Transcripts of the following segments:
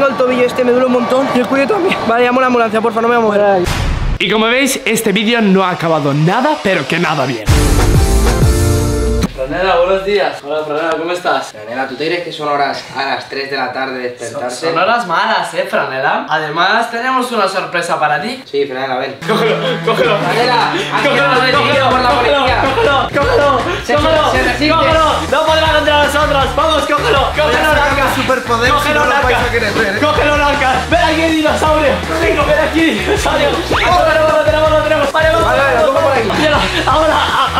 tengo el tobillo este, me duele un montón. Y el cuello también. Vale, llamo a la ambulancia, porfa, no me voy a mover. Y como veis, este vídeo no ha acabado nada, pero que nada bien. Franela, buenos días. Hola, Franela, ¿cómo estás? Franela, ¿tú te crees que son horas a las 3 de la tarde despertarse? Son horas malas, Franela. Además, tenemos una sorpresa para ti. Sí, Franela, ven. Cógelo. Franela, Cógelo por la policía. Se resiste. Cógelo. No podrá contra nosotros. Vamos, cógelo. Cógelo, Lanka. Superpoder, Cógelo, Lanka. Cógelo, Lanka. Ven aquí, dinosaurio. Ven aquí, dinosaurio. Lo tenemos. Vale, lo pongo por aquí. Mira, ahora.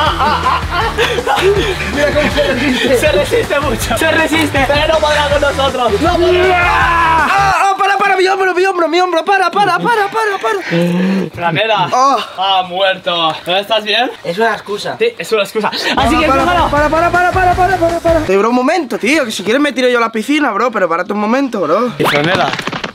Mira cómo se resiste. Se resiste mucho. Se resiste, pero no podrá con nosotros. No podrá. Para, mi hombro, para. Franela. Ha muerto. ¿No estás bien? Es una excusa. Sí, es una excusa. Así que cógelo. Para. Te bro, un momento, tío, que si quieres me tiro yo a la piscina, bro, pero párate un momento, bro. Y Franela.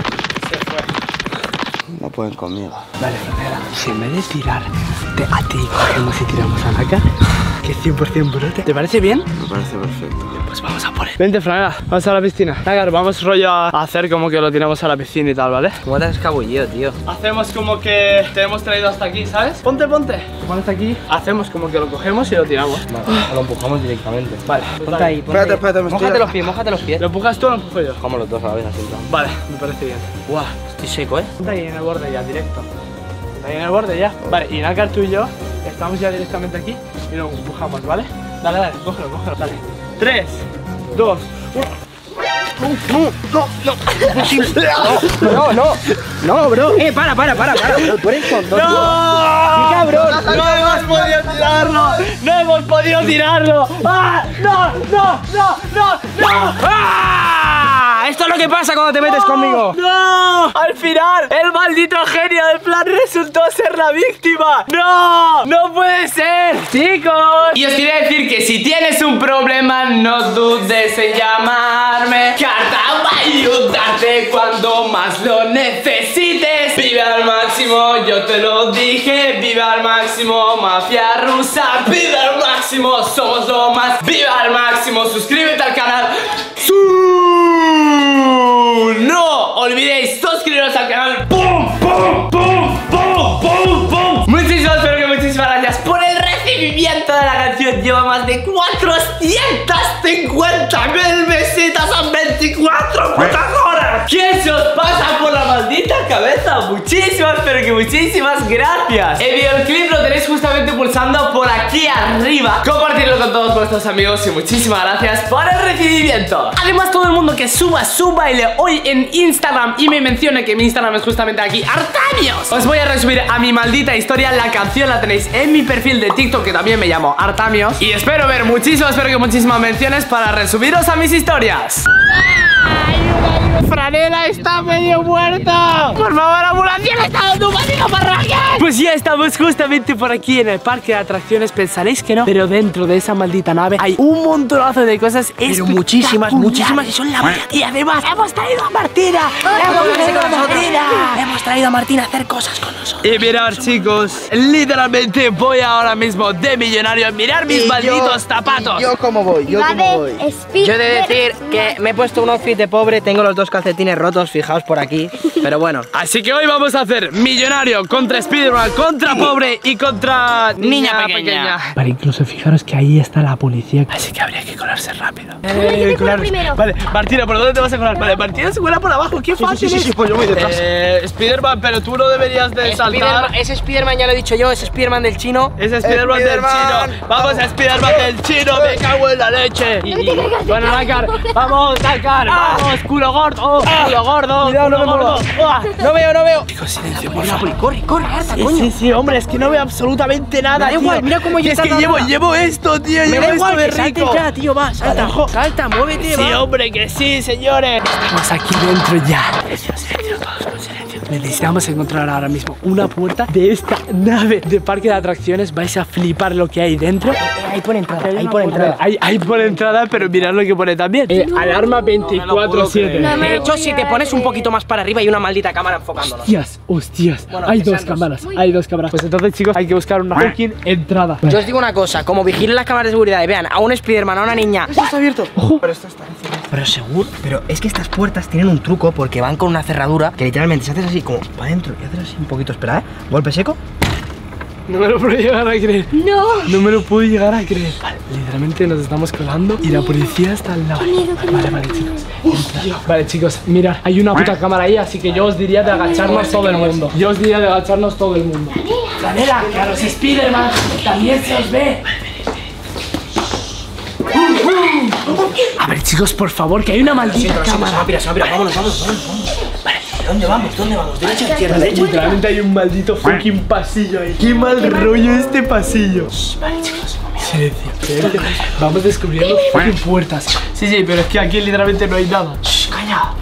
No pueden conmigo. Vale, Franela, si en vez de tirarte a ti, cogemos y tiramos a Lanka, que 100% brote. ¿Te parece bien? Me parece perfecto. Pues vamos a por él. Vente, Franela, vamos a la piscina. Lanka, vamos rollo a hacer como que lo tiramos a la piscina y tal, ¿vale? ¿Cómo te has escabullido, tío? Hacemos como que te hemos traído hasta aquí, ¿sabes? Ponte. Pones aquí. Hacemos como que lo cogemos y lo tiramos. Vale, lo empujamos directamente. Vale, ponte ahí. Espérate, mójate los pies. ¿Lo empujas tú o lo empujo yo? Como los dos a la vez, así. Vale, me parece bien. Guau, estoy seco, Ponte ahí en el borde ya, directo. Ahí en el borde ya. Vale, y Lanka, tú y yo estamos ya directamente aquí y lo empujamos, ¿vale? Dale, cógelo, dale. 3, 2, 1. No, bro. Para. Tú eres tonto. ¡No! ¡Qué cabrón! ¡No hemos podido tirarlo! ¡No hemos podido tirarlo! ¡Ah! ¡No! ¡Ah! Esto es lo que pasa cuando te metes conmigo. ¡No! Al final, el maldito genio del plan resultó ser la víctima. ¡No! ¡No puede ser! ¡Chicos! Y os quería decir que si tienes un problema, no dudes en llamarme. Carta va a ayudarte cuando más lo necesites. Vive al máximo, yo te lo dije. Vive al máximo, mafia rusa. Vive al máximo, somos lo más. Vive al máximo, suscríbete al canal. No olvidéis suscribiros al canal. ¡Pum! Muchísimas gracias por el recibimiento de la canción. Lleva más de 450.000 visitas en 24 putas horas. ¿Quién se os pasa por la maldita cabeza? Muchísimas gracias. El videoclip lo tenéis justamente pulsando por aquí arriba. Compartirlo con todos vuestros amigos y muchísimas gracias por el recibimiento. Además, todo el mundo que suba su baile hoy en Instagram y me mencione, que mi Instagram es justamente aquí, Artamios, os voy a resubir a mi maldita historia. La canción la tenéis en mi perfil de TikTok, que también me llamo Artamios. Y espero ver muchísimas menciones para resubiros a mis historias. Franela está medio muerta. Por favor, ambulancia, le está dando un maldito parraque. Pues ya estamos justamente por aquí en el parque de atracciones. Pensaréis que no, pero dentro de esa maldita nave hay un montonazo de cosas. Pero muchísimas y son la mayoría. Y además hemos traído a Martina. Hemos traído a Martina a hacer cosas con nosotros. Y mirad, chicos, literalmente voy ahora mismo de millonario a mirar mis malditos zapatos. ¿Yo cómo voy? Yo he de decir que me he puesto un outfit de pobre. Tengo los dos calcetines rotos, fijaos por aquí. Pero bueno. Así que hoy vamos a hacer millonario contra Spiderman, contra pobre y contra niña pequeña. Vale, incluso fijaros que ahí está la policía. Así que habría que colarse rápido. Vale, Martina, ¿por dónde te vas a colar? Vale, Martina se cuela por abajo. Qué fácil. Sí, pues yo voy detrás. Spiderman, pero tú no deberías de saltar. Ese Spiderman ya lo he dicho yo, es Spiderman del chino. Es Spiderman del chino. Vamos a Spiderman del chino, me cago en la leche. Bueno, Dakar, vamos, Dakar. Vamos, culo gordo. Culo gordo. Cuidado, no me muevo. No veo. Chicos, silencio, por favor. Corre, harta, coño. Sí, hombre, es que no veo absolutamente nada. Da igual, mira cómo yo. Es que llevo esto, tío. Llevo esto de rico. Salte ya, tío, va, salta, muévete, Sí, hombre, que sí, señores. Estamos aquí dentro ya. Silencio, todos con silencio. necesitamos encontrar ahora mismo una puerta de esta nave de parque de atracciones. Vais a flipar lo que hay dentro. Ahí pone entrada, ahí pone entrada. Ahí pone entrada, pero mirad lo que pone también. Alarma 24/7. De hecho, si te pones un poquito más para arriba hay una maldita cámara enfocándonos. Hostias, Bueno, hay que dos sean cámaras, hay dos cámaras. Pues entonces, chicos, hay que buscar una fucking entrada. Yo os digo una cosa, como vigilen las cámaras de seguridad y vean a un Spiderman, a una niña. Esto está abierto. Pero esto está encerrado. Pero seguro. Pero es que estas puertas tienen un truco porque van con una cerradura que literalmente si haces así como para adentro y haces así un poquito, espera, golpe seco. No me lo puedo llegar a creer. No me lo puedo llegar a creer. Vale, literalmente nos estamos colando y la policía está al lado. Vale, chicos. Vale, chicos, mirad, hay una puta cámara ahí, así que yo os diría de agacharnos todo el mundo. Franela, que a los Spiderman también se os ve. A ver, chicos, por favor, que hay una maldita cámara. Vámonos. Vale, ¿dónde vamos? Derecha o izquierda, derecha. Literalmente hay un maldito fucking pasillo ahí. Qué mal rollo este pasillo. Vale, chicos, silencio. Vamos descubriendo fucking puertas. Sí, pero es que aquí literalmente no hay nada. Calla.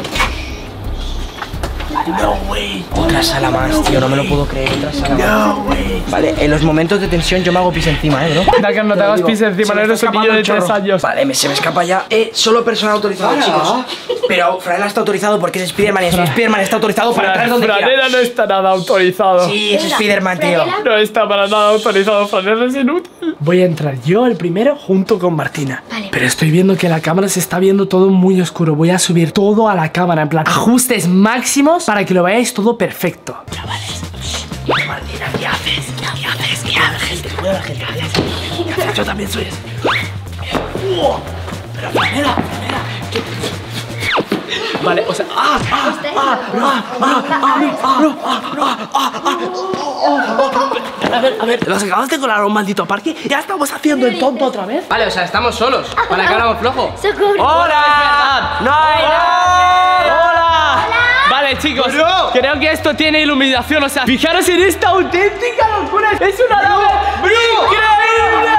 No, güey. Otra sala más, tío, no me lo puedo creer. Otra sala más. No, güey. Vale, en los momentos de tensión yo me hago pis encima, bro. Dakar, no te hagas pis encima, no eres un niño de 3 años. Vale, se me escapa ya. Solo personal autorizado, chicos. Pero Franela está autorizado porque es Spiderman y Spiderman está autorizado para entrar donde quiera. Franela no está nada autorizado. Sí, es Spiderman, tío. No está para nada autorizado, Franela es inútil. Voy a entrar yo el primero junto con Martina. Vale. Pero estoy viendo que la cámara se está viendo todo muy oscuro. Voy a subir todo a la cámara, en plan ajustes máximos para que lo veáis todo perfecto. Chavales. Martina, ¿qué haces? ¿Qué haces? Cuidado la gente. Yo también soy ese. Pero Franela. Vale, o sea, a ver, ¿los acabas de colar a un maldito parque? ¿Ya estamos haciendo el tonto otra vez? Vale, o sea, estamos solos. Para que hagamos flojo. ¡Socorro! ¡Hola! ¡No hay ¡Hola! Vale, chicos, creo que esto tiene iluminación. O sea, fijaros en esta auténtica locura. ¡Es una nave increíble!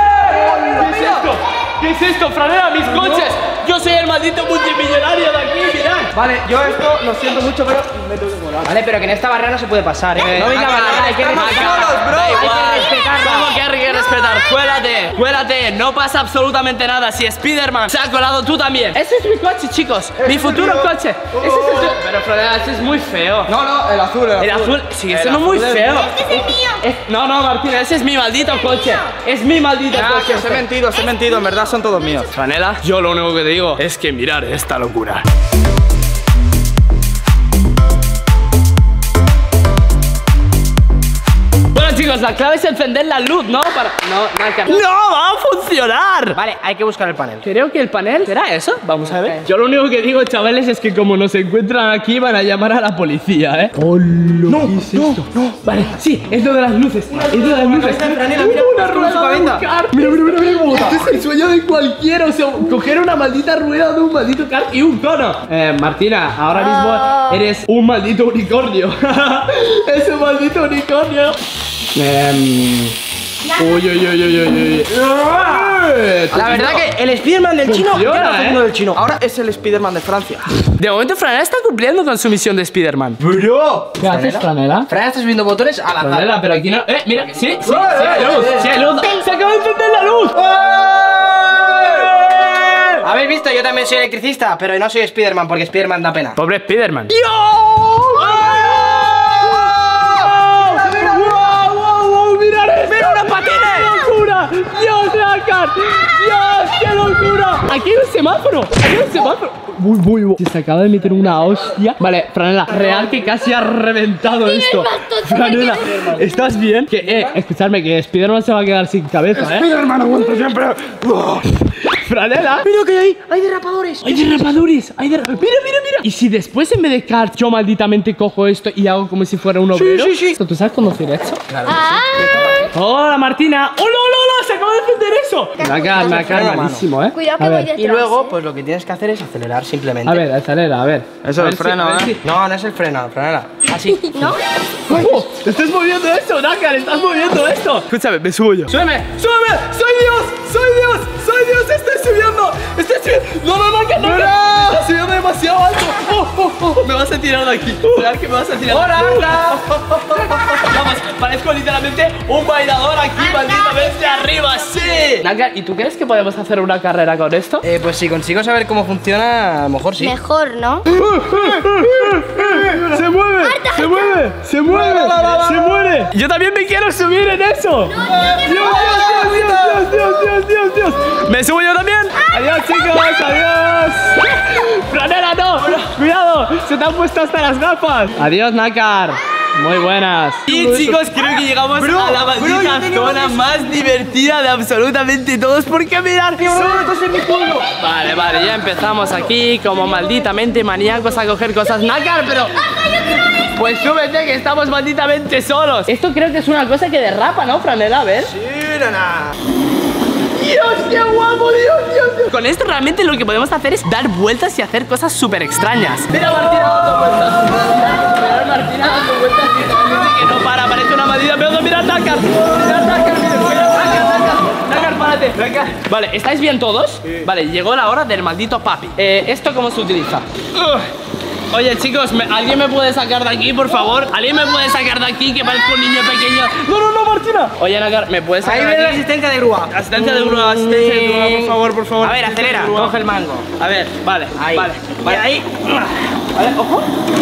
¿Qué es esto, Franela? ¡Mis coches! Yo soy el maldito multimillonario de aquí, mirad. Vale, yo esto lo siento mucho, pero me tengo que volar. Vale, pero que en esta barrera no se puede pasar, No venga, hay que respetarlo. ¿Cómo que hay que respetar? Cuélate, no pasa absolutamente nada. Si Spiderman se ha colado, tú también. Ese es mi coche, chicos, mi futuro coche. Ese es el Pero Franela, ese es muy feo. No, el azul. El azul sigue siendo muy feo. ¡Este es el mío! No, Martina, ese es mi maldito coche. Es mi maldito coche. Os he mentido, en verdad son todos míos. Franela, yo lo único que te digo es que mirar esta locura. Bueno, chicos, la clave es encender la luz, ¿no? ¡No va a funcionar! Vale, hay que buscar el panel. Creo que el panel será eso. Vamos a ver. Yo lo único que digo, chavales, es que como nos encuentran aquí, van a llamar a la policía, ¿eh? No. Vale, sí, es lo de las luces. Es lo de las luces. Una rueda de un car. Mira cómo este es el sueño de cualquiera. O sea, coger una maldita rueda de un maldito car y un cono. Martina, ahora mismo eres un maldito unicornio. Es un maldito unicornio. La verdad que el Spiderman del chino Funciona, ya no es uno del chino. Ahora es el Spiderman de Francia. De momento, Franela está cumpliendo con su misión de Spiderman. Bro. ¿Qué haces, Franela? Franela está subiendo botones al azar. Franela, pero aquí no. Mira, sí hay luz. Sí hay luz. ¡Se acaba de encender la luz! Habéis visto, yo también soy electricista, pero no soy Spiderman porque Spiderman da pena. Pobre Spiderman. ¡Mira una patina! ¡Qué locura! ¡Dios, Dakar! ¡Dios, qué locura! Aquí hay un semáforo. Uy. Se acaba de meter una hostia. Vale, Franela, real que casi ha reventado esto. Franela, ¿estás bien? Que, escuchadme, que Spiderman se va a quedar sin cabeza, Spiderman aguanta siempre. Franela. Mira que hay derrapadores. Mira. Y si después en vez de car yo malditamente cojo esto y hago como si fuera un obrero. Sí. ¿Tú sabes conducir esto? Claro. Hola, Martina. ¡Hola! Se acaba de encender eso. Me ha quedado malísimo, Cuidado que voy detrás. Y luego, pues lo que tienes que hacer es acelerar simplemente. A ver, acelera, a ver. Eso es el freno, a ver si- No, no es el freno, Franela. Así. ¿No? ¡Estás moviendo esto, Dakar! ¡Estás moviendo esto! Escúchame, me subo yo. ¡Súbeme! ¡Soy Dios! ¡Estoy subiendo! No, Dakar, no. ¡Está subiendo demasiado alto! Me va a sentir tirar de aquí. Real que me vas a tirar. ¡Hola! Vamos, parezco literalmente un bailador aquí, malditamente arriba, sí. Nácar, ¿y tú crees que podemos hacer una carrera con esto? Pues si consigo saber cómo funciona, a lo mejor sí. Mejor, ¿no? ¡Se mueve! ¡Se mueve! ¡Se mueve! ¡Se muere! ¡Yo también me quiero subir en eso! ¡Dios! ¡Me subo yo también! ¡Adiós, chicos! ¡Adiós! ¡Franela, no! ¡Cuidado! ¡Se te han puesto hasta las gafas! ¡Adiós, Nácar! Muy buenas. Y chicos, creo que llegamos a la maldita zona más divertida de absolutamente todos. Porque mirad, Vale, ya empezamos aquí como malditamente maníacos a coger cosas. Nácar, pero... Pues súbete que estamos malditamente solos. Esto creo que es una cosa que derrapa, ¿no, Franela? A ver. Sí, nana. ¡Dios, qué guapo! ¡Dios! Con esto realmente lo que podemos hacer es dar vueltas y hacer cosas súper extrañas. Mira, Martina dando vueltas. Mira, Martina dando vueltas literalmente que no para. Parece una maldita pedo. Mira, Nácar. Nácar, párate. Nácar. Vale, ¿estáis bien todos? Sí. Vale, llegó la hora del maldito papi. ¿Esto cómo se utiliza? Oye, chicos, ¿alguien me puede sacar de aquí, por favor? ¿Alguien me puede sacar de aquí que parezco un niño pequeño? No, Martina. Oye, Nácar, ¿me puedes sacar de aquí? Ahí viene la asistencia de grúa. Asistencia de grúa, por favor. A ver, acelera, coge el mango. A ver, vale, Ahí. vale. Y ahí. Vale, ojo.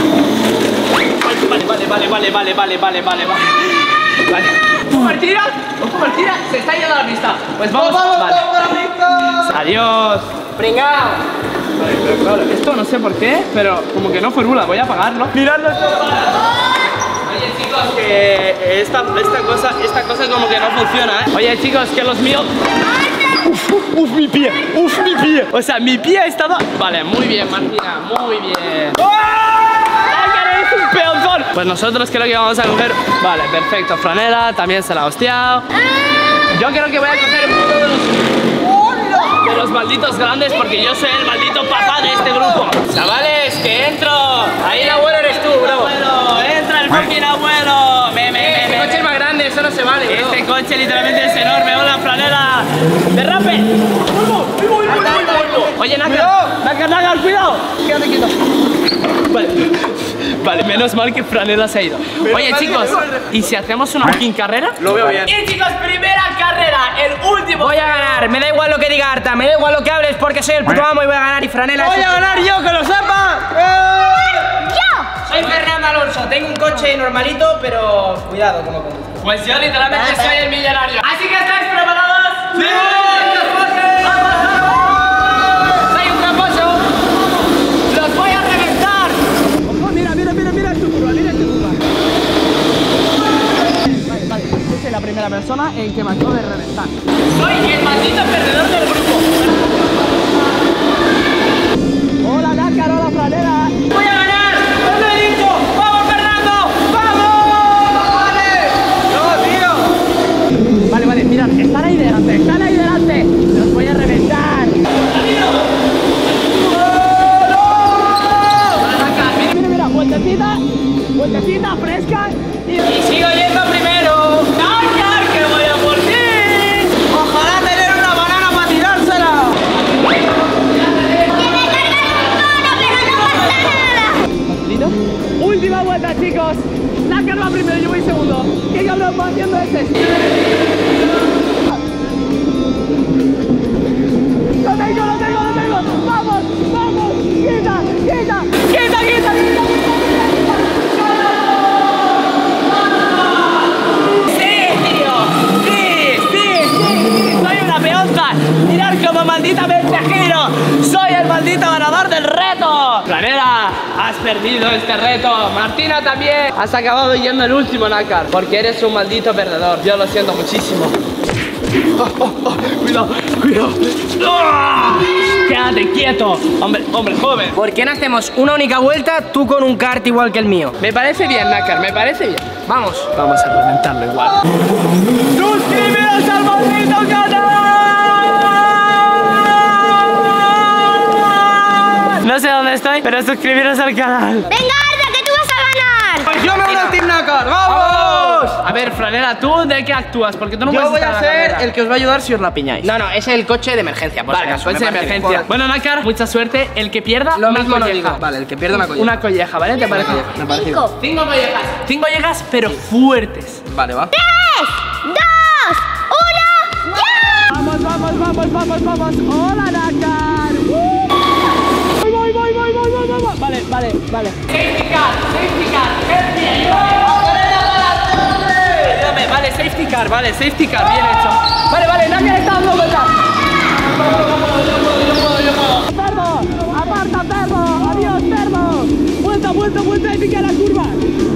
Vale. Ojo, Martina, se está yendo a la pista. Pues vamos. Vale. Adiós. Pringao. Vale, pero claro, esto no sé por qué, pero como que no formula, voy a apagarlo. Miradlo esto. Oye, chicos, que esta cosa como que no funciona, ¿eh? Oye, chicos, que los míos... Uf, mi pie. O sea, mi pie ha estado... Vale, muy bien, Martina, muy bien. ¡Es un peonzón! Pues nosotros creo que vamos a coger... Vale, perfecto, Franela también se la ha hostiado. Yo creo que voy a coger uno de los malditos grandes porque yo soy el maldito papá de este grupo. Chavales, que entro. Ahí el abuelo eres tú, bro. Entra el fucking abuelo. Este coche es más grande, eso no se vale, bro. Este coche literalmente es enorme. Hola, Franela. ¡Derrape! Oye, Nácar, cuidado. Quédate quieto. Vale, menos mal que Franela se ha ido. Oye, chicos, ¿y si hacemos una fucking carrera? Lo veo bien. Y chicos, primera carrera, el último. Voy a ganar, me da igual lo que diga Arta, me da igual lo que hables porque soy el puto amo y voy a ganar y Franela. Voy a ganar yo, que lo sepa. Soy Fernando Alonso, tengo un coche normalito, pero cuidado como conduzco. Pues yo literalmente soy el millonario. Así que ¿estáis preparados? ¡Sí! ¡Soy un tramposo! ¡Los voy a reventar! Ojo, mira esta curva, Vale, yo soy la primera persona en que me acabo de reventar. Soy el maldito perdedor del grupo. Hola, Nácar, hola, Franela. ¡Voy a ganar! ¡Os lo he dicho! ¡Vamos, Fernando! ¡Vamos! Vale, mirad, están ahí delante. Los voy a reventar. Mira, vueltecita fresca Y sigo yendo primero. ¡Nácar, que voy a por ti! Ojalá tener una banana para tirársela. ¿Listo? Última vuelta, chicos. Nácar va primero, yo voy segundo. ¿Qué cabrón va haciendo este? Lo tengo. Vamos. Quita. ¡Soy una peonza! ¡Mirad cómo malditamente giro! ¡Soy el maldito ganador del reto! Franela, has perdido este reto. Martina también. Has acabado yendo el último, Nácar, porque eres un maldito perdedor. Yo lo siento muchísimo. Cuidado. ¡Ah! Quédate quieto, hombre joven. ¿Por qué no hacemos una única vuelta, tú con un kart igual que el mío? Me parece bien, Nácar, me parece bien. Vamos. Vamos a reventarlo igual. ¡Suscríbete al maldito canal! No sé dónde estoy, pero suscribiros al canal. Venga, Arta, que tú vas a ganar. Yo me uno al Team Nácar, ¡vamos! ¡Vamos! A ver, Franela, ¿tú de qué actúas? Porque tú no Yo puedes voy estar a en la ser carrera. el que os va a ayudar si os la piñáis. No, es el coche de emergencia, por si Vale, acaso, coche me de parece bien. emergencia. Bueno, Nácar, mucha suerte. El que pierda, Lo una mismo no colleja. digo. Vale, el que pierda una colleja. Una colleja, ¿vale? ¿Te parece? Me parece bien. 5 collejas. 5 collejas, pero fuertes. Vale, va. 3, 2, 1, ¡ya! Vamos, vamos, vamos, vamos, vamos. Hola, Nácar. Voy. Vale. Safety car, qué bien. Ayúdame, vale, safety car, bien hecho. Vale, Nácar está dando vueltas. Yo puedo. Perro, aparta, perro. Adiós, perro. Vuelta y pica la curva.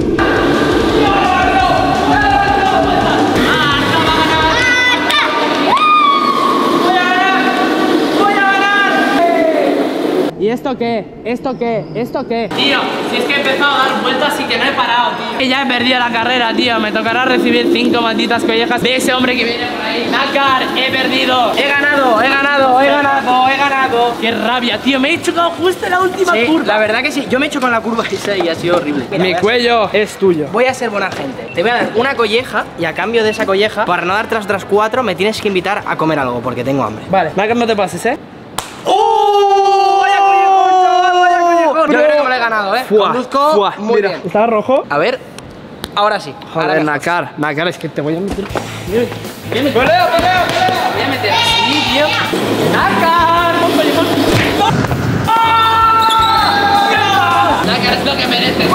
¿Y esto qué? ¿Esto qué? Tío, si es que he empezado a dar vueltas y que no he parado, tío. Que ya he perdido la carrera, tío. Me tocará recibir 5 malditas collejas de ese hombre que viene por ahí. Nácar, he perdido. He ganado. Qué rabia, tío. Me he chocado justo en la última Sí, curva. la verdad que sí. Yo me he hecho con la curva esa y ha sido horrible. Mira, Mi voy a cuello es tuyo. Voy a ser buena gente. Te voy a dar una colleja y a cambio de esa colleja, para no darte las otras 4, me tienes que invitar a comer algo porque tengo hambre. Vale, Nácar, no te pases, ¿eh? ¡Oh! ¡Vaya collejón, chaval! ¡Vaya collejón! Yo creo que me lo he ganado, ¿eh? Conduzco muy bien. ¿Está rojo? A ver, ahora sí. Ahora Joder, mejor. Nácar, es que te voy a meter. ¡Pelea! Voy a meter así, tío. ¡Nácar! Nácar, es lo que mereces.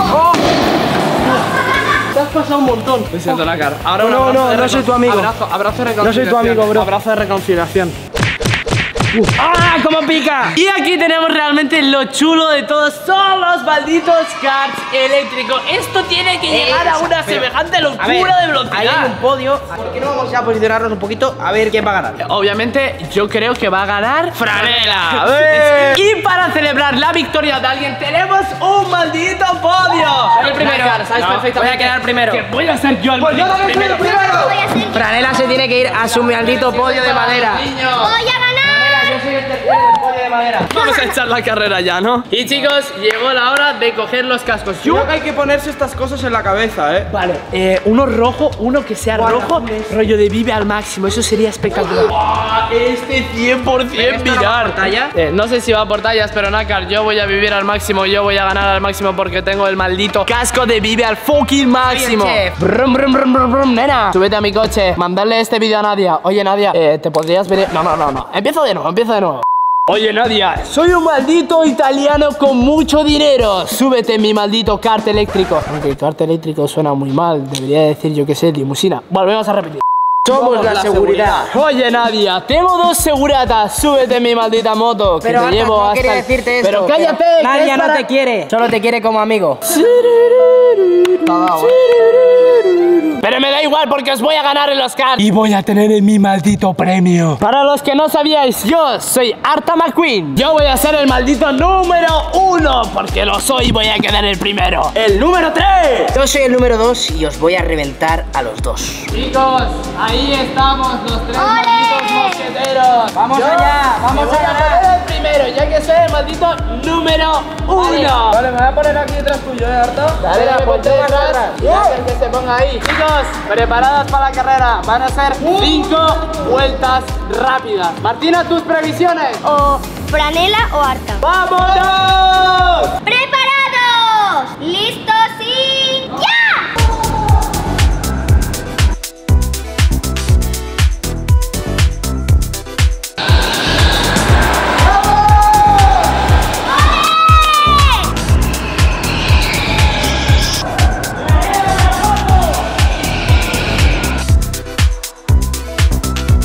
Te has pasado un montón. Lo siento, Nácar. Ahora un abrazo de no soy tu amigo. Abrazo de reconciliación. No soy tu amigo, bro. Abrazo de reconciliación. ¡Ah! ¡Cómo pica! Y aquí tenemos realmente lo chulo de todos. Son los malditos karts eléctricos. Esto tiene que llegar a una semejante locura de velocidad. Ahí hay un podio. ¿Por qué no vamos ya a posicionarnos un poquito a ver quién va a ganar? Obviamente, yo creo que va a ganar Franela. Y para celebrar la victoria de alguien, tenemos un maldito podio. Soy el primero. Sabes perfectamente. Voy a quedar primero. Que voy a ser yo el Pues yo también soy el primero. Voy a ser Franela se tiene que ir a su maldito podio de madera. Voy a ganar. Yo soy el tercero del podio de madera. Vamos a echar la carrera ya, ¿no? Y chicos, llegó la hora de coger los cascos. Creo que hay que ponerse estas cosas en la cabeza, ¿eh? Vale, uno rojo, uno que sea rojo, rollo de vive al máximo, eso sería espectacular. Este 100% mirar. por tallas? No sé si va por tallas, pero Nácar, yo voy a vivir al máximo, yo voy a ganar al máximo porque tengo el maldito casco de vive al fucking máximo. Soy el chef. Brum, brum, brum, brum, brum, nena. Súbete a mi coche, mandarle este vídeo a Nadia. Oye, Nadia, ¿te podrías venir? No. Empiezo de nuevo. Oye, Nadia, soy un maldito italiano con mucho dinero. Súbete en mi maldito kart eléctrico. Aunque el kart eléctrico suena muy mal. Debería decir, yo qué sé, limusina. Volvemos a repetir. Somos la seguridad. Oye, Nadia, tengo 2 seguratas. Súbete en mi maldita moto. Que Pero te Arta, llevo no hasta quería el- decirte esto. Pero cállate. que Nadia es no para- te quiere. Solo te quiere como amigo. Pero me da igual porque os voy a ganar en los karts. Y voy a tener mi maldito premio. Para los que no sabíais, yo soy Arta McQueen. Yo voy a ser el maldito número 1. Porque lo soy y voy a quedar el primero. El número 3. Yo soy el número 2 y os voy a reventar a los dos. Chicos, ahí estamos los 3 malditos mosqueteros. Vamos allá, vamos voy a allá. poner el primero, ya que soy el maldito número 1. Vale, me voy a poner aquí detrás tuyo, ¿eh, Arta? Dale, ponte detrás. Y hasta que se ponga ahí. Chicos, preparadas para la carrera. Van a ser 5 vueltas rápidas. Martina, tus previsiones. O Franela o Arta. ¡Vámonos! ¡Preparados! ¡Listos y ya!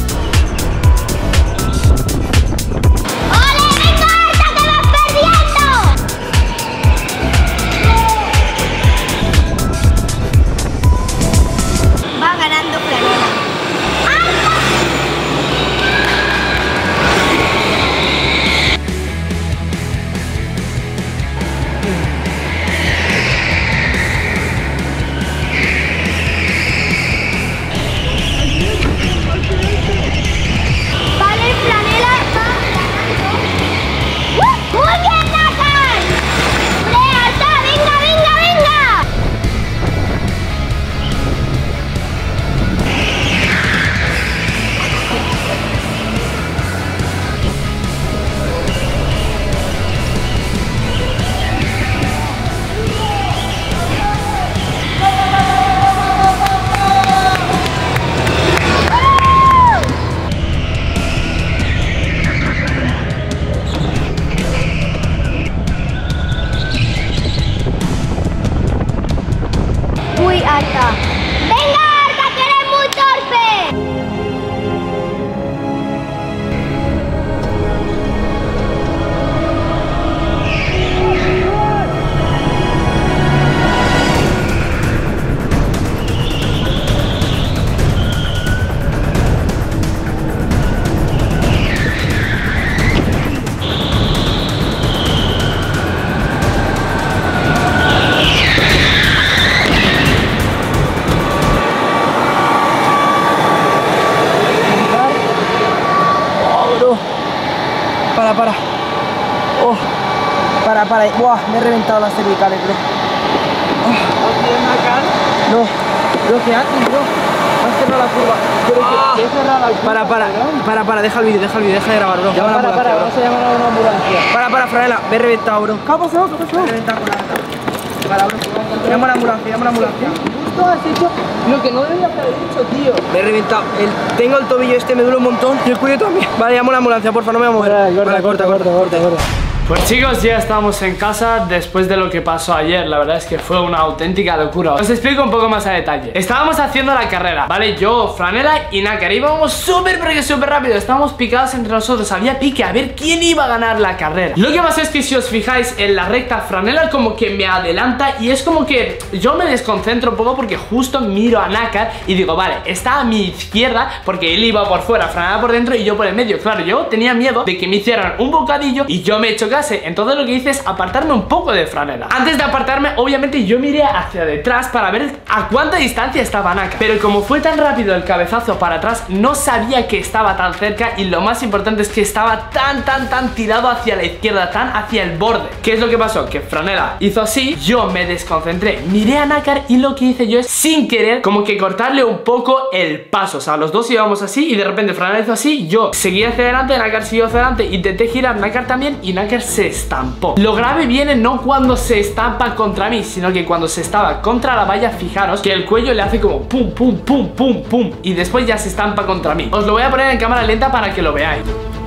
¡Ole, venga, Arta, que vas perdiendo! Arta. ¡Venga, Arta, que eres muy torpe! Para. Oh, para. Buah, me he reventado las cervicales, bro. No, bro, ¿qué haces, bro? Has cerrado la curva. ¿Qué cerrado la curva? Para, deja el vídeo, deja de grabar, bro. Llama a la ambulancia, vamos a llamar a una ambulancia. Para, Franela, me he reventado, bro. ¿Qué ha pasado? Me he reventado con la Arta. Para, bro. Llama a la ambulancia. Justo has hecho lo que no deberías haber hecho, tío. Me he reventado. Tengo el tobillo este, me duele un montón. Y el cuello también. Vale, llamo a la ambulancia, porfa, no me voy a mover. Vale, corta. Pues chicos, ya estamos en casa después de lo que pasó ayer. La verdad es que fue una auténtica locura. Os explico un poco más a detalle. Estábamos haciendo la carrera, ¿vale? Yo, Franela y Nácar íbamos súper rápido. Estábamos picados entre nosotros. Había pique a ver quién iba a ganar la carrera. Lo que pasa es que si os fijáis en la recta, Franela como que me adelanta. Y es como que yo me desconcentro un poco porque justo miro a Nácar y digo, vale, está a mi izquierda porque él iba por fuera, Franela por dentro y yo por el medio. Claro, yo tenía miedo de que me hicieran un bocadillo y yo me chocase. Entonces lo que hice es apartarme un poco de Franela. Antes de apartarme, obviamente yo miré hacia detrás para ver a cuánta distancia estaba Nácar. Pero como fue tan rápido el cabezazo para atrás, no sabía que estaba tan cerca. Y lo más importante es que estaba tan tirado hacia la izquierda, tan hacia el borde. ¿Qué es lo que pasó? Que Franela hizo así, yo me desconcentré, miré a Nácar y lo que hice yo es, sin querer, como que cortarle un poco el paso. O sea, los dos íbamos así y de repente Franela hizo así, yo seguí hacia adelante, Nácar siguió hacia adelante, intenté girar, Nácar también y Nácar se estampó. Lo grave viene no cuando se estampa contra mí, sino que cuando se estaba contra la valla, fijaros que el cuello le hace como pum, pum, pum, pum, pum, y después ya se estampa contra mí. Os lo voy a poner en cámara lenta para que lo veáis.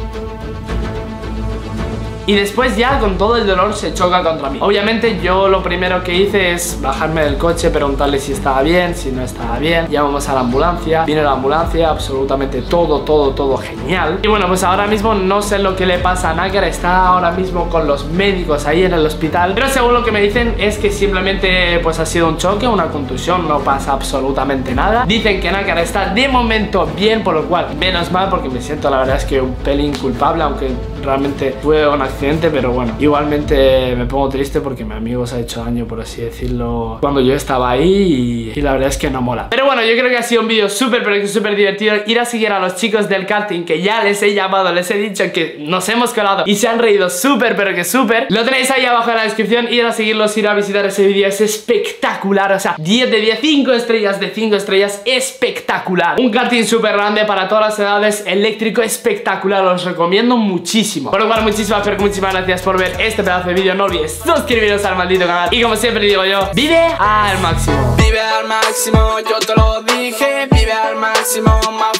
Y después ya con todo el dolor se choca contra mí. Obviamente yo lo primero que hice es bajarme del coche, preguntarle si estaba bien, si no estaba bien. Llamamos a la ambulancia, vino la ambulancia, absolutamente todo genial. Y bueno, pues ahora mismo no sé lo que le pasa a Nácar. Está ahora mismo con los médicos ahí en el hospital, pero según lo que me dicen es que simplemente pues ha sido un choque, una contusión, no pasa absolutamente nada. Dicen que Nácar está de momento bien, por lo cual menos mal, porque me siento la verdad es que un pelín culpable, aunque realmente fue un accidente, pero bueno, igualmente me pongo triste porque mi amigo se ha hecho daño, por así decirlo, cuando yo estaba ahí y la verdad es que no mola. Pero bueno, yo creo que ha sido un vídeo súper divertido. Ir a seguir a los chicos del karting, que ya les he llamado, les he dicho que nos hemos colado y se han reído súper. Lo tenéis ahí abajo en la descripción. Ir a seguirlos, ir a visitar ese vídeo, es espectacular. O sea, 10 de 10, 5 estrellas de 5 estrellas, espectacular. Un karting súper grande para todas las edades, eléctrico, espectacular, os recomiendo muchísimo. Por lo cual muchísimas gracias por ver este pedazo de vídeo. No olvides suscribiros al maldito canal y como siempre digo yo, vive al máximo. Vive al máximo, yo te lo dije, vive al máximo.